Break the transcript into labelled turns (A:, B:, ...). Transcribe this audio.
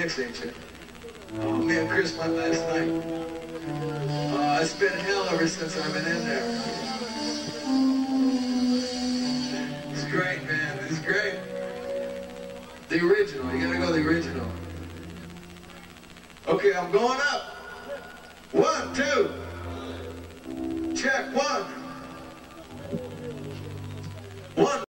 A: mix, ain't you? Oh, me and Chris went last night. It's been hell ever since I've been in there. It's great, man. It's great. The original. You gotta go the original. Okay, I'm going up. 1, 2. Check 1.